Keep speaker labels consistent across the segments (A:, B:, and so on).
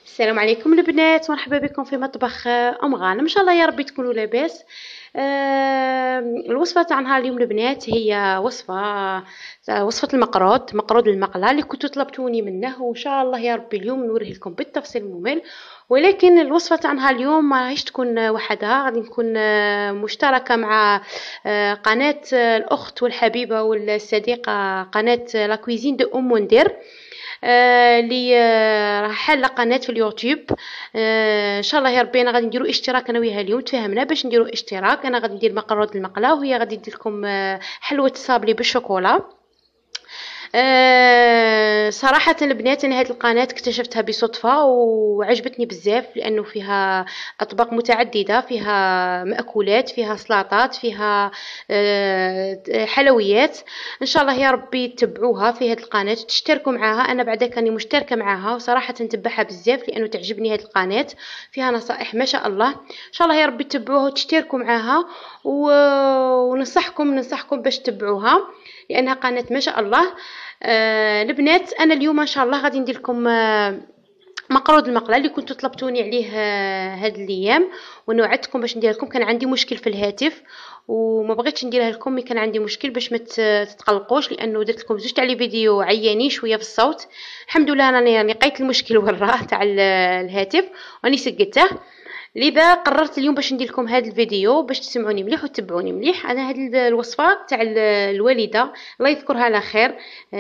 A: السلام عليكم البنات، مرحبا بكم في مطبخ ام غانم. ان شاء الله يا ربي تكونوا لاباس. الوصفه تاع نهار اليوم البنات هي وصفه مقرود المقله اللي كنتوا طلبتوني منه، وان شاء الله يا ربي اليوم نوريه لكم بالتفصيل الممل. ولكن الوصفه تاع نهار اليوم ما راهيش تكون وحدها، غادي نكون مشتركه مع قناه الاخت والحبيبه والصديقه، قناه لا كويزين دو ام مندير، اللي راه حاله قناه في اليوتيوب. ان شاء الله يا ربي انا غادي نديرو اشتراك انا وياها اليوم، تفاهمنا باش نديرو اشتراك. انا غادي ندير مقرود المقله وهي غادي دير لكم حلوه الصابلي بالشوكولا. صراحة البنات أنا هذه القناة اكتشفتها بصدفة وعجبتني بزاف، لأنه فيها أطباق متعددة، فيها مأكولات، فيها سلطات، فيها حلويات. إن شاء الله يا ربي تتبعوها في هذه القناة وتشتركوا معها. أنا بعدا كاني مشتركة معها وصراحة نتبعها بزاف لأنه تعجبني هذه القناة، فيها نصائح ما شاء الله. إن شاء الله يا ربي تتبعوها وتشتركوا معها، وننصحكم باش تتبعوها لأنها قناة ما شاء الله. البنات أنا اليوم إن شاء الله غادي ندير لكم مقرود المقله اللي كنتوا طلبتوني عليه هاد الايام، وانا وعدتكم باش ندير لكم. كان عندي مشكل في الهاتف وما بغيتش نديرها لكم، كان عندي مشكل باش ما تتقلقوش، لانه درت لكم زوج تاع لي فيديو عيانين شويه في الصوت. الحمد لله انا يعني لقيت المشكل وراه تاع الهاتف واني سقته، لذا قررت اليوم باش ندير لكم هذا الفيديو باش تسمعوني مليح وتتبعوني مليح. انا هذه الوصفه تاع الوالده الله يذكرها على خير،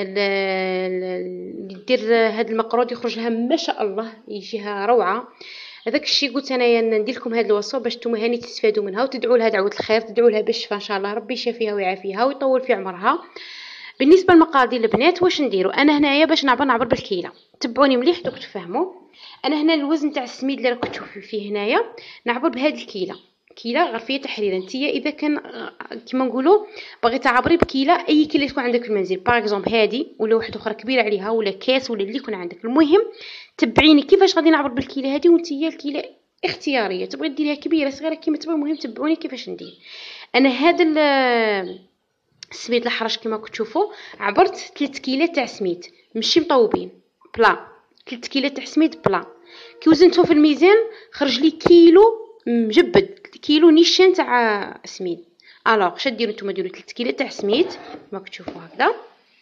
A: اللي دير هذا المقرود يخرج لها ما شاء الله، يجيها روعه. هذاك الشيء قلت انايا ندير لكم هذه الوصفه باش نتوما هاني تستفادوا منها وتدعوا لها دعوه الخير، تدعوا لها بالشفاء ان شاء الله، ربي يشافيها ويعافيها ويطول في عمرها. بالنسبه للمقادير البنات واش نديروا، انا هنايا باش نعبر بالكيله، تبعوني مليح دوك تفهموا. انا هنا الوزن تاع السميد اللي راكم تشوفوا فيه هنايا نعبر بهذه كيله غرفيه تحرير. نتيا اذا كان كيما نقولوا بغيتي تعبري بكيله، اي كيله تكون عندك في المنزل، باغ اكزومبل هذه ولا واحده اخرى كبيره عليها ولا كاس ولا اللي يكون عندك، المهم تبعيني كيفاش غادي نعبر بالكيله هذه. وانتيا الكيله اختياريه، تبغي ديريها كبيره صغيره كيما تبغي، المهم تبعوني كيفاش ندير. انا هذا السميد الحرش كيما كتشوفوا عبرت 3 كيلات تاع سميد ماشي مطوبين بلا، 3 كيلات تاع سميد بلا. كي وزنته في الميزان خرج لي كيلو مجبد، كيلو نيشان تاع سميد. الوغ اش ديروا نتوما؟ ديروا 3 كيلات تاع سميد كما كتشوفوا هكذا.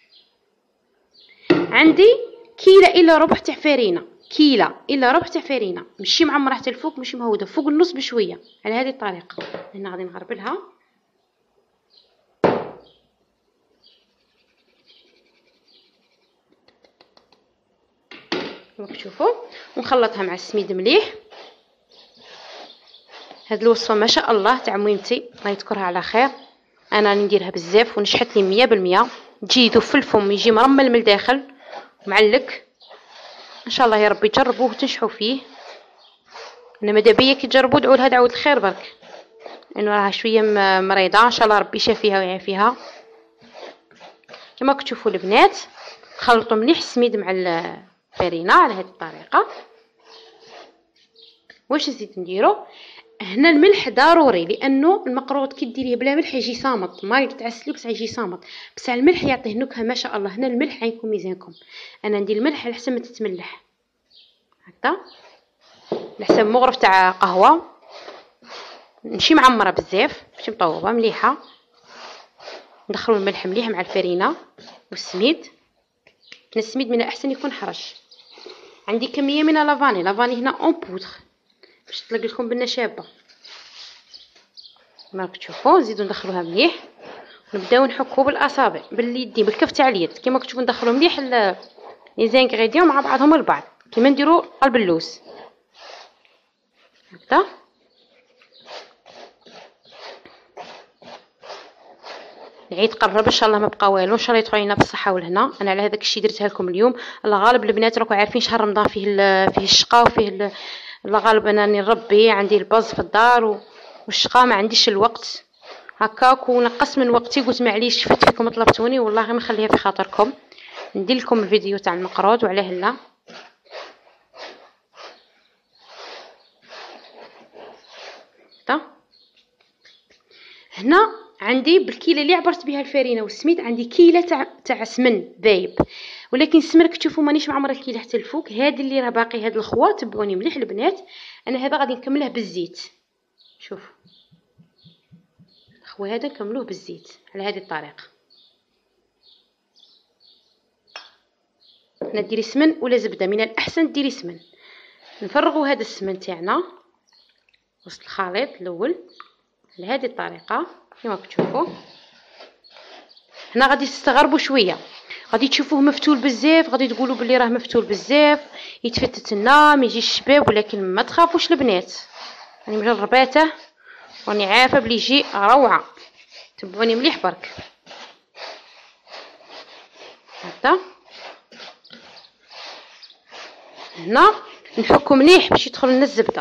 A: عندي كيله الا ربع تاع فرينه، كيله الا ربع تاع فرينه ماشي معمره حتى الفوق، ماشي مهوده، فوق النص بشويه، على هذه الطريقه. هنا غادي نغربلها كما كتشوفوا ونخلطها مع السميد مليح. هاد الوصفه ما شاء الله تاع ميمتي الله يذكرها على خير، انا راني نديرها بزاف ونجحت لي 100%. تجي يذوب في الفم، يجي مرمل من الداخل معلك. ان شاء الله يا ربي جربوه وتنجحوا فيه. انا ماذا بيا كي تجربوا دعوا لها دعوه الخير برك، لانه راها شويه مريضه، ان شاء الله ربي يشافيها ويعافيها. كما كتشوفوا البنات خلطوا مليح السميد مع الفرينه على هذه الطريقه. واش نزيد نديرو هنا؟ الملح ضروري، لانه المقرود كي ديريه بلا ملح يجي صامت، ما يتعسلو بصح يجي صامت، بصح الملح يعطيه نكهه ما شاء الله. هنا الملح عينكم ميزانكم، انا ندير الملح على حسب ما تتملح هكذا، على حسب مغرف تاع قهوه، ماشي معمره بزاف، ماشي مطوبه مليحه. ندخلوا الملح مليح مع الفرينه والسميد. السميد من الاحسن يكون حرش. عندي كميه من لافاني هنا اون بودر باش تطلق لكم بالنشابه كما كتشوفوا. نزيدو ندخلوها مليح ونبداو نحكو بالاصابع باليدين بالكف تاع اليد كما كتشوفوا. ندخلوا مليح لي زانغريديون مع بعضهم البعض كما نديروا قلب اللوز هكذا. العيد قرب ان شاء الله، ما بقى والو، ان شاء الله يدخل علينا بالصحه والهنا. انا على هذاك الشيء درتها لكم اليوم. الله غالب البنات راكم عارفين شهر رمضان فيه الشقاء وفيه الله غالب انا نربي، عندي البز في الدار والشقاء ما عنديش الوقت هكاك، ونقص من وقتي. قلت معليش فات فيكم طلبتوني والله ما نخليها في خاطركم، ندير لكم الفيديو تاع المقرود وعلاه لا. هنا عندي بالكيله اللي عبرت بها الفرينه والسميد عندي كيله تاع سمن ذايب، ولكن السمن راك تشوفوا مانيش معمره الكيله حتى الفوق. هذه اللي راه باقي هاد الخوا تبعوني مليح البنات. انا هذا غادي نكمله بالزيت. شوف الخوا هذا نكملوه بالزيت على هذه الطريقه. هنا ديري سمن ولا زبده، من الاحسن ديري سمن. نفرغوا هذا السمن تاعنا وسط الخليط الاول على هذه الطريقه كما كتشوفوا. هنا غادي تستغربوا شويه، غادي تشوفوه مفتول بزاف، غادي تقولوا بلي راه مفتول بزاف يتفتت لنا ما يجيش الشباب، ولكن ما تخافوش البنات، راني مجرباته راني عارفه بلي يجي روعه. تبعوني مليح برك. هكذا هنا نحكو مليح باش يدخل لنا الزبده.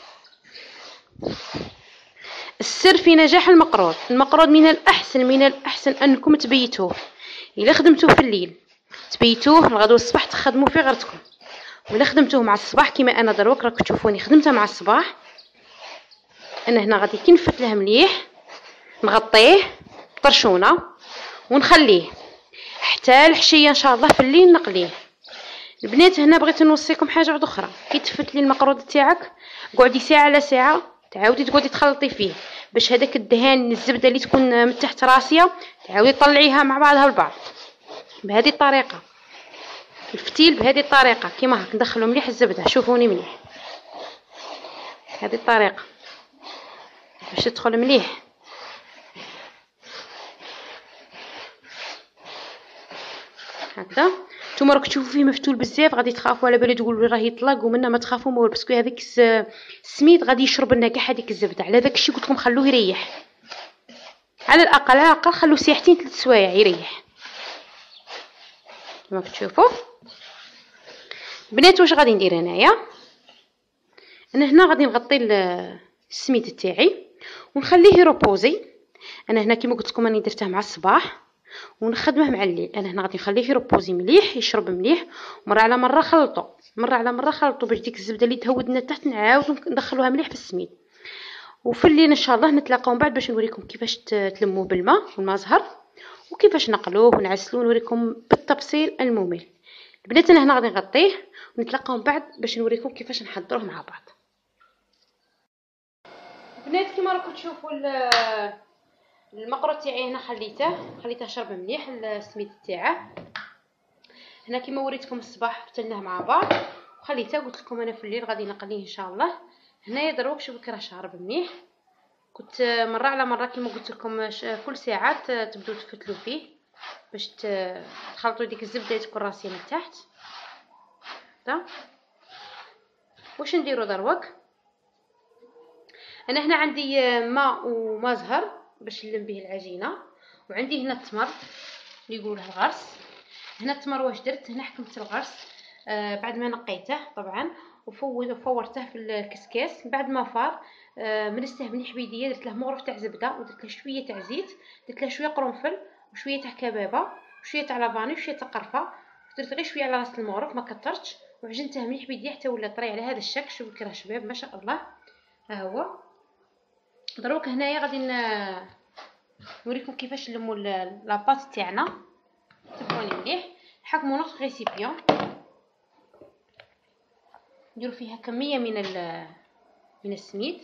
A: السر في نجاح المقروض. المقروض من الاحسن انكم تبيتوه. الا خدمتوه في الليل تبيتوه الغدوه الصباح تخدموا فيه غيرتكم، ولا خدمتوه مع الصباح كما انا دروك راك تشوفوني خدمته مع الصباح. انا هنا غادي كي نفتله مليح نغطيه بطرشونه ونخليه حتى الحشيه ان شاء الله في الليل نقليه. البنات هنا بغيت نوصيكم حاجه واحده اخرى، كي تفتلي المقروض تاعك قعدي ساعه على ساعه تعاودي تقعدي تخلطي فيه باش هذاك الدهان الزبده اللي تكون من تحت راسيه تعاودي تطلعيها مع بعضها البعض بهذه الطريقه. الفتيل بهذه الطريقه كيما هاك ندخلوا مليح الزبده. شوفوني مليح هذه الطريقه باش تدخل مليح. هكذا نتوما راك تشوفوا فيه مفتول بزاف غادي تخافوا على بالي تقولوا راه يطلق ومنا ما تخافوا مول، باسكو هذاك السميد غادي يشرب لنا كاع هذيك الزبده. على داك الشيء قلت لكم خلوه يريح على الاقل خلوه ساعتين 3 سوايع يريح كما كتشوفوا. بنات واش غادي ندير هنايا؟ انا هنا غادي نغطي السميد تاعي ونخليه يروبوزي. انا هنا كما قلت لكم راني درته مع الصباح ونخدمه مع الليل. انا هنا غادي نخليه يروبوزي مليح يشرب مليح، مره على مره خلطوا باش ديك الزبده اللي تهودنا تحت نعاودو ندخلوها مليح في السميد. وفي الليل ان شاء الله نتلاقاو من بعد باش نوريكم كيفاش تلموه بالماء والماء زهر وكيفاش نقلوه ونعسلوه نوريكم بالتفصيل الممل. البنات انا هنا غادي نغطيه ونتلاقاو من بعد باش نوريكم كيفاش نحضروه مع بعض. البنات كما راكم تشوفوا المقروض تاعي هنا خليته شرب مليح السميد تاعه. هنا كما وريتكم الصباح فتلناه مع بعض وخليته. قلت لكم انا في الليل غادي نقليه ان شاء الله. هنايا دروك شوفوا كي راه شارب مليح. كنت مره على مره كما قلت لكم كل ساعات تبداو تفتلوا فيه باش تخلطوا ديك الزبده اللي تكون راسيه من تحت. واش نديروا دروك؟ انا هنا عندي ماء وماء زهر باش نلم به العجينه، وعندي هنا التمر اللي يقولوا له الغرس. هنا التمر واش درت؟ هنا حكمت الغرس بعد ما نقيته طبعا وفورته في الكسكاس. بعد ما فار منسته مليح بيديا، درت له مغرف تاع زبده ودرت له شويه تاع زيت، درت له شويه قرنفل وشويه تاع كبابه وشويه تاع لافاني وشويه تاع قرفه. درت غير شويه على راس المغرف ما كثرتش وعجنته مليح بيديا حتى ولا طري على هذا الشكل. شوفوا كي راه شباب ما شاء الله. ها هو دروك هنايا غادي نوريكم كيفاش نلموا لاباط تاعنا. تبعوني مليح. نحكموا نص ريسيبيون نديروا فيها كميه من السميد.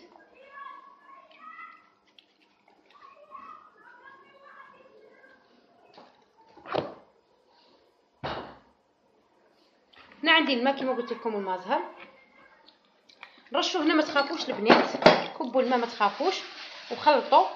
A: هنا عندي الماء كما قلت لكم الماء زهر نرشوا. هنا ما تخافوش البنات، كبوا الماء ما تخافوش وخلطوا.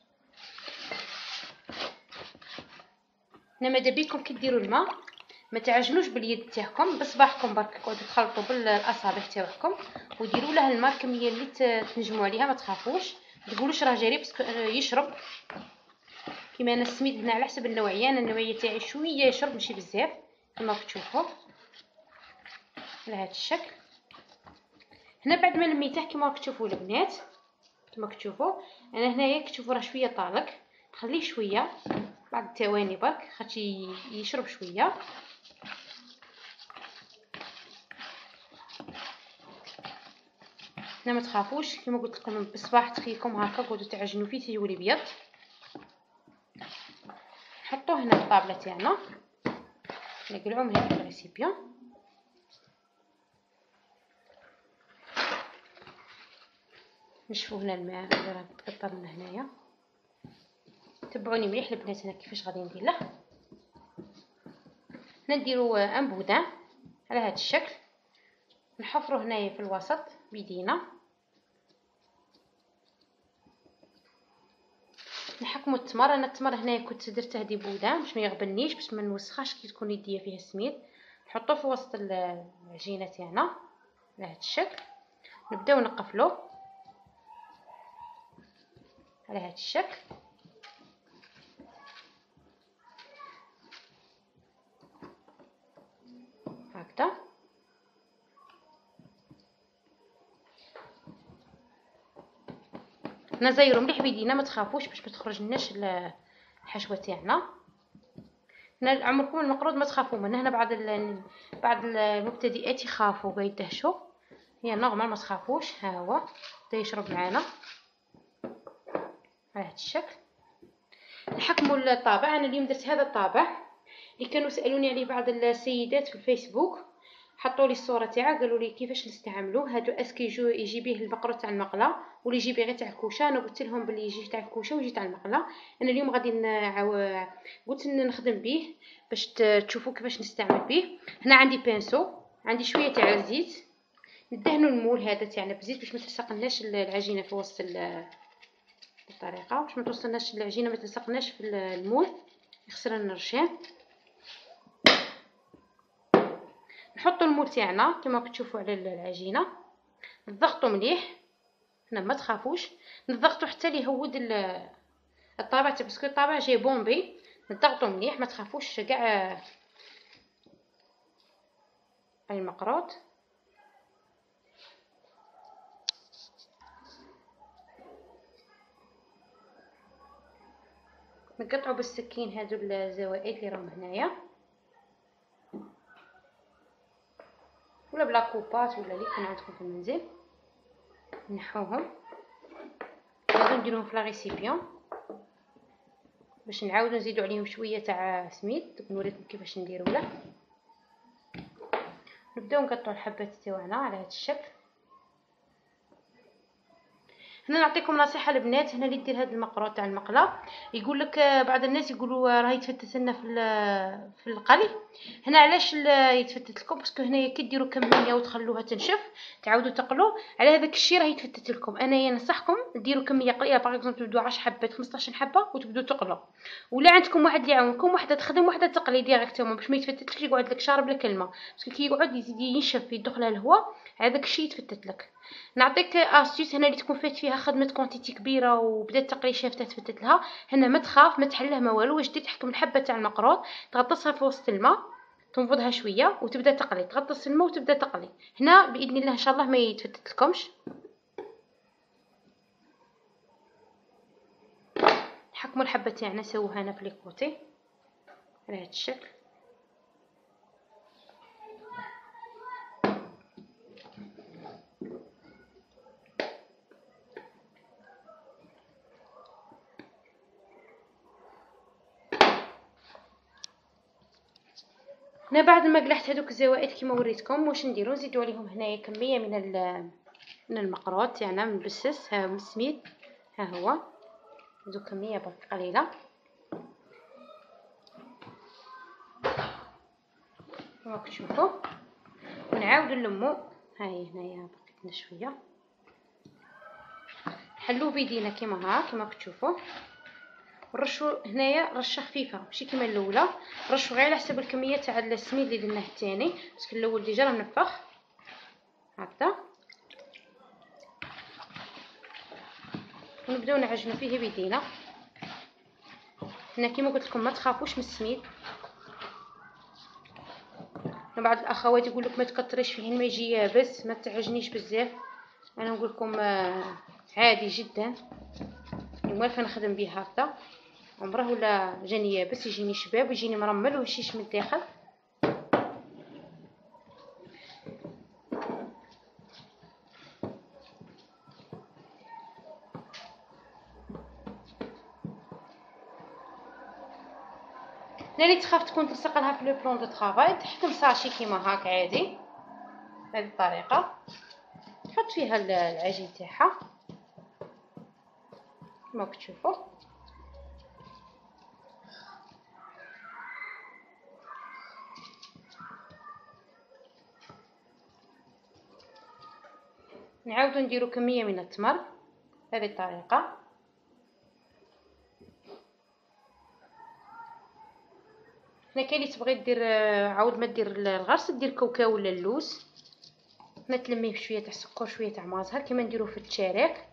A: هنا ماذا بيكم كي ديروا الماء ما تعجنوش باليد تاعكم، بصباحكم برك قعدوا تخلطوا بالاصابع تاعكم وديروا له الماء الكميه اللي تنجموا عليها. ما تخافوش تقولوش راه جاري بس يشرب كيما انا السميد هنا على حسب النوعيه. انا النوعيه تاعي شويه يشرب ماشي بزاف كما تشوفوا على هذا الشكل. هنا بعد ما لميته كما راكم تشوفوا البنات كما تشوفوا انا هنايا كتشوفوا راه شويه طالق، نخليه شويه بعد الثواني برك خاطي يشرب شويه. هنا ما تخافوش كما قلت لكم بالصباح تخيكم هكا قعدوا تعجنوا فيه تيولي بيض. هنا الطابله تاعنا، نقلعو من هذيك الريسيبيون. نشفو هنا الماء اللي راه تقطر من هنايا. تبعوني مليح البنات هنا كيفاش غادي ندير له. هنا نديرو ان بودان على هذا الشكل، نحفرو هنايا في الوسط بيدينا، نحكمو التمر. انا التمر هنايا كنت درته هادي بودان باش ما يغبنيش، باش ما نوسخاش كي تكون يديا فيها السميد. نحطوه في وسط العجينه تاعنا على هذا الشكل، نبداو نقفلو على هذا الشكل. هكذا نزيرو مليح بيدينا، ما تخافوش باش ما تخرجلناش الحشوه تاعنا. هنا عمركم المقروض ما تخافوا منه. هنا بعض المبتدئات يخافوا باه يدهشوا، هي نورمال ما تخافوش. ها هو بدا يشرب معانا على هذا الشكل. نحكموا الطابع. انا اليوم درت هذا الطابع اللي كانوا سالوني عليه بعض السيدات في الفيسبوك، حطوا لي الصوره تاعه قالوا لي كيفاش نستعملوه. هادو اسكي يجي به المقروط تاع المقله ولا يجي به غير تاع الكوشه. انا قلت لهم بلي يجي تاع الكوشه ويجي تاع المقله. انا اليوم غادي قلت نخدم به باش تشوفوا كيفاش نستعمل به. هنا عندي بانسو، عندي شويه تاع الزيت، ندهنوا المول هذا تاعنا بزيت باش ما تلصقناش العجينه في وسط الطريقه، باش ما توصلناش العجينه ما تلصقناش في المول، يخسر النرشان. نحطوا المول تاعنا كما كتشوفوا على العجينه، نضغطوا مليح. هنا ما تخافوش نضغطوا حتى ليهود الطابع تاع باسكو الطابع جاي بومبي. نضغطوا مليح ما تخافوش كاع المقروط. نقطعوا بالسكين هادو الزوائد اللي راهم هنايا، ولا بلا كوبات ولا اللي يكون عندكم في المنزل. نحوهم هادو نديرهم في لا ريسيبيون باش نعاودو نزيدو عليهم شويه تاع سميد. نوريكم كيفاش نديرو له. نبداو نقطعوا الحبات تاعنا على هذا الشكل. هنا نعطيكم نصيحه البنات، هنا اللي دير هذا المقروط تاع المقله يقول لك بعض الناس يقولوا راه يتفتت لنا في القلي. هنا علاش يتفتت لكم؟ باسكو هنايا كي ديروا كميه وتخلوها تنشف تعاودوا تقلوا على هذاك الشيء راه يتفتت لكم. انا ننصحكم ديروا كميه قليله، باغ اكزومبل تبداو 10 حبات 15 حبه وتبداو تقلوا، ولا عندكم واحد اللي يعاونكم، واحده تخدم واحده تقلي ديريكتومون باش ما يتفتتلكش يقعد لك شارب لك الماء. باسكو كي يقعد يزيد ينشف يدخل الهواء هذاك الشيء يتفتت لك. نعطيك استيس هنا اللي تكون فات فيها خدمه كونتيتي كبيره وبدات تقلي شافتها تفتت لها. هنا ما تخاف ما تحلها ما والو. واش دير؟ تحكم الحبه تاع المقروط تغطسها في وسط الماء، تنفضها شويه وتبدا تقلي، تغطس الماء وتبدا تقلي. هنا باذن الله ان شاء الله ما يتفتت لكمش. نحكموا الحبه تاعنا سووها هنا في لي كوتي على هذا الشكل. هنا بعد ما قلعت هذوك الزوائد كيما وريتكم واش نديرو؟ نزيدو عليهم هنايا كميه من المقروط تاعنا مبسس. ها مسميد، ها هو نزيدو كميه برك قليله كما كتشوفوا، ونعاودو نلمو. هاي هنايا بقيتنا شويه، نحلوه بيدينا كيما ها كما كتشوفوا. نرشو هنايا رشه خفيفه ماشي كيما الاولى، نرشو غير على حسب الكميه تاع السميد اللي درناه الثاني، باسكو الاول ديجا راه منفخ. هكذا ونبداو نعجنو فيه بيدينا. هنا كيما قلت لكم ما تخافوش من السميد. بعض الاخوات يقول لك ما تكتريش فيه ما يجي يابس، ما تعجنيش بزاف. انا نقول لكم عادي جدا، موالفه نخدم به هكذا. عمره ولا جاني يابس، يجيني شباب ويجيني مرمل وهشيش من الداخل. اللي تخاف تكون تلصق لها في لو بلون دو طرافاي تحكم ساشي كيما هاك عادي بهذه الطريقه، تحط فيها العجين تاعها كما كتشوفوا. نعاودو نديرو كميه من التمر بهذه الطريقه. هنا كاين اللي تبغي دير عاود ما دير الغرس دير كاوكاو ولا اللوز. هنا تلميه بشويه تاع السكر شويه تاع مازهر كما نديرو في التشارك.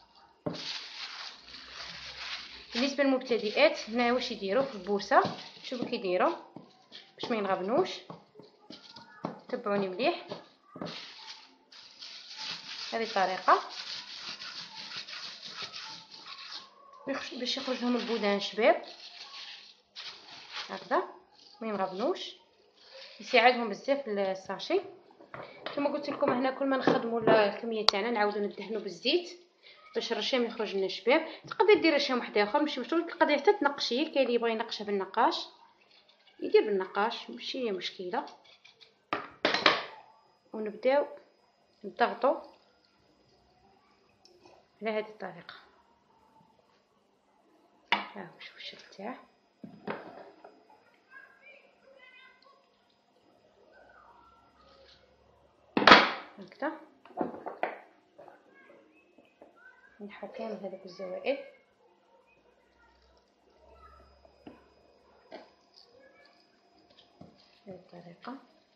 A: بالنسبه للمبتدئات هنا واش يديروا في البوسه، شوفوا كيديروا باش ما ينغبنوش. تبعوني مليح هذه الطريقه باش يخرج لهم البودان شباب هكذا ما ينغبنوش، يساعدهم بزاف الساشي. كما قلت لكم هنا كل ما نخدموا الكميه تاعنا نعاودوا ندهنوا بالزيت باش الرشام يخرج لنا شباب. تقدر دير رشام واحد اخر ماشي مشكل، تقدر حتى تنقشيه. كاين اللي يبغي ينقشها بالنقاش يدير بالنقاش ماشي مشكله. ونبداو نضغطوا على هذه الطريقه. ها هو شوف الشكل تاعه هكذا. نحو كامل هذوك الزوائد بهذه الطريقه.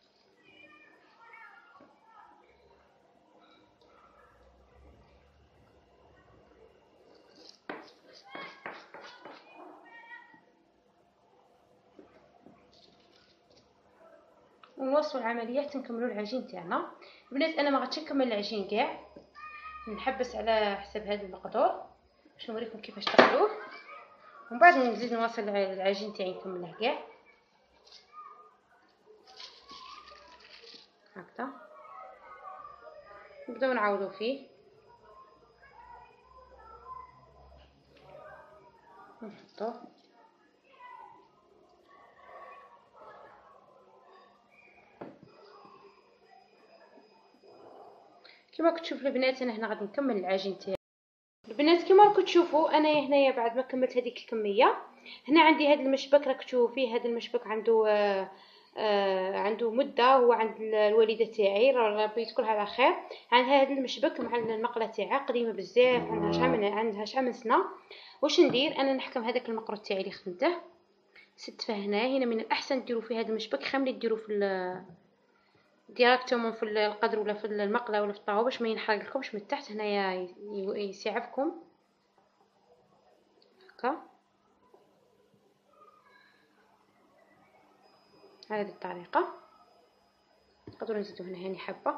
A: ونواصلوا العمليه حتى نكملوا العجين تاعنا. البنات انا ما غاديش نكمل العجين كاع، نحبس على حسب هذا المقدور باش نوريكم كيفاش تقلوه، ومن بعد نزيد نواصل العجين تاعي نكمله كاع هكذا. نبداو نعاودو فيه نحطوه كما كتشوفوا البنات. انا هنا غادي نكمل العجين تاعي البنات كما راكم تشوفوا. انا هنايا بعد ما كملت هذيك الكميه هنا عندي هذا المشبك راك تشوفوا فيه. هذا المشبك عنده عنده مده. هو عند الوالده تاعي ربي يذكرها على خير. عندها هذا المشبك مع المقله تاعها قديمه بزاف، عندها شحال من سنه. واش ندير انا نحكم هذاك المقرو تاعي اللي خدمته ست فهنا. هنا من الاحسن ديروا فيه هذا المشبك خير ملي ديروا في ديراكتومون في القدر ولا في المقله ولا في الطاوه باش ما ينحرقلكمش من التحت. هنايا يسعفكم هكا هذه الطريقه. نقدروا نزيدوا هنا هاني حبه.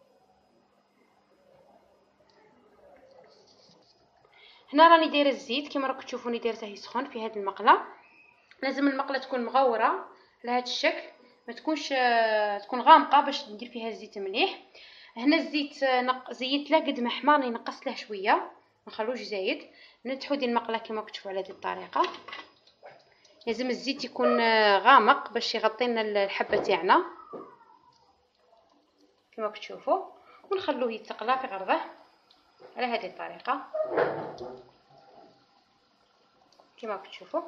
A: هنا راني دايره الزيت كما راكم تشوفوني دايرته يسخن في هذه المقله. لازم المقله تكون مغوره على هذا الشكل، ما تكونش تكون غامقه باش ندير فيها الزيت مليح. هنا الزيت زيت له قد ما حمار نقصت له شويه ما نخلوش زايد. نتحو ديال المقله كما كتشوفوا على هذه الطريقه. لازم الزيت يكون غامق باش يغطي لنا الحبه تاعنا كما كتشوفوا، ونخلوه يتقلى في غرضه على هذه الطريقه كما كتشوفوا.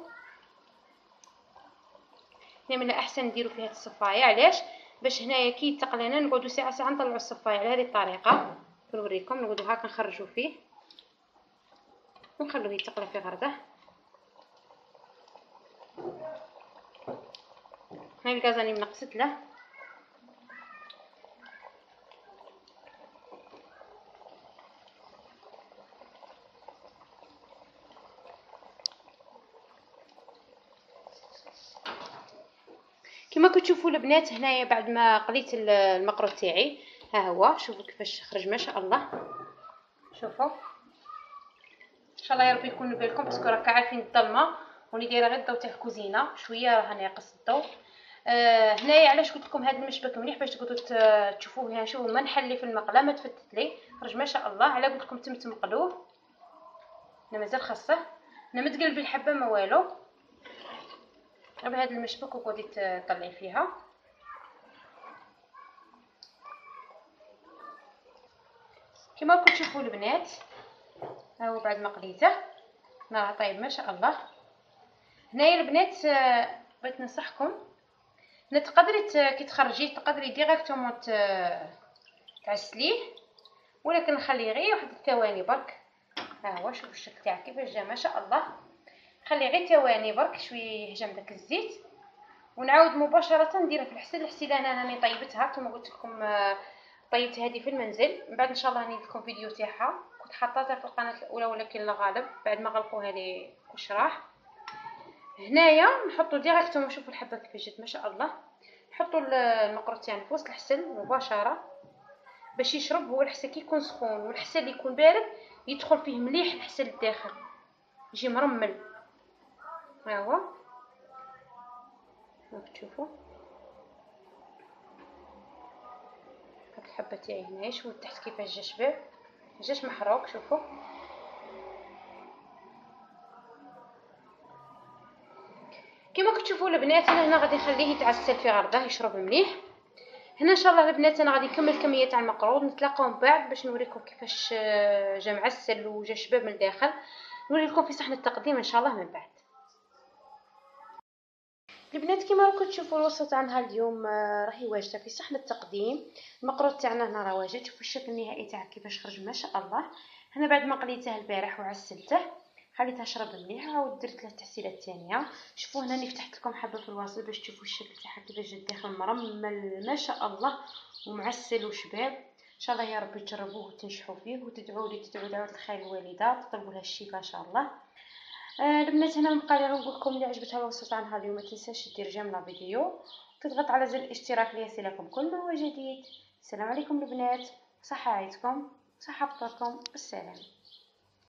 A: هنا من الاحسن نديروا فيها الصفايه. علاش؟ باش هنايا كي يتقلى لنا نقعدوا ساعه ساعه نطلعوا الصفايه على هذه الطريقه. نوريكم نقعدوا هكا نخرجوا فيه ونخلوه يتقلى في غرضه. هاي الغاز راني منقصت له. كما كتشوفوا البنات هنايا بعد ما قليت المقرو تاعي ها هو. شوفوا كيفاش خرج ما شاء الله. شوفوا ان شاء الله يا ربي يكون بالكم باسكو راك عارفين الظلمه وني دايره غير الضو تاع الكوزينه شويه راه ناقص الضو. هنايا علاش قلت لكم هذا المشبك مليح باش تقدروا تشوفوه. هنا شوفوا ما نحلي في المقله ما تفتت لي خرج ما شاء الله. على قلت لكم تم مقلوه. انا مازال خاصه انا متقلب الحبه ما والو. بهذا المشبك وغادي تطلعي فيها. كما راكم تشوفوا البنات، ها هو بعد ما قليته راه طايب ما شاء الله. هنايا البنات بغيت ننصحكم تقدري كي تخرجيه تقدري ديريكتومون تعسليه، ولكن نخليه غير واحد الثواني برك. ها هو شوفوا الشكل تاعه كيفاش جا ما شاء الله. خليه غير ثواني برك شويه يهجم داك الزيت، ونعاود مباشره نديرها في الحسل. الحسيله انا راني طيبتها كما قلت لكم، طيبت هذه في المنزل. من بعد ان شاء الله راني لكم فيديو تاعها، كنت حطيتها في القناه الاولى ولكن لا غالب بعد ما غلقوها لي واش راح. هنايا نحطوا ديريكتومون، شوفوا الحبه كيفاش جات ما شاء الله. نحطوا المقروط تاعنا في وسط الحسل مباشره باش يشرب. هو الحسل كي يكون سخون والحسل يكون بارد يدخل فيه مليح الحسل الداخل، يجي مرمل. ها هو راك تشوفوا هاد الحبه تاعي هنايا، شوفوا تحت كيفاش جا شباب، جاش محروق. شوفوا كما كتشوفوا البنات، انا هنا غادي نخليه يتعسل في غرضه يشرب مليح. هنا ان شاء الله البنات انا غادي نكمل الكميه تاع المقروض، نتلاقاو من بعد باش نوريكم كيفاش جا معسل وجا شباب من الداخل. نوري لكم في صحن التقديم ان شاء الله من بعد. البنات كما راكم تشوفوا الوصفه تاع نهار اليوم راهي واجده في صحن التقديم. المقروض تاعنا هنا راه واجد، شوفوا الشكل النهائي تاعه كيفاش خرج ما شاء الله. هنا بعد ما قليته البارح وعسلته خليته يشرب مليح، عاود درت له التحسيله الثانيه. شوفوا هنا فتحت لكم حبه في الوصل باش تشوفوا الشكل تاعها كيفاش جا الداخل مرمل ما شاء الله ومعسل وشباب. ان شاء الله يا ربي تجربوه وتنجحوا فيه، وتدعوا لي تدعوا دعوه الخير الوالده، تطلبوا لها الشفاء ان شاء الله. البنات هنا نبقى لي نقول لكم اللي عجبتها الوصفه تاع نهار اليوم ما تنساش دير جيم لا فيديو، تضغط على زر الاشتراك ليصلكم كل ما هو جديد. السلام عليكم البنات، صحه عيدكم، صحه فطوركم، بالسلامه.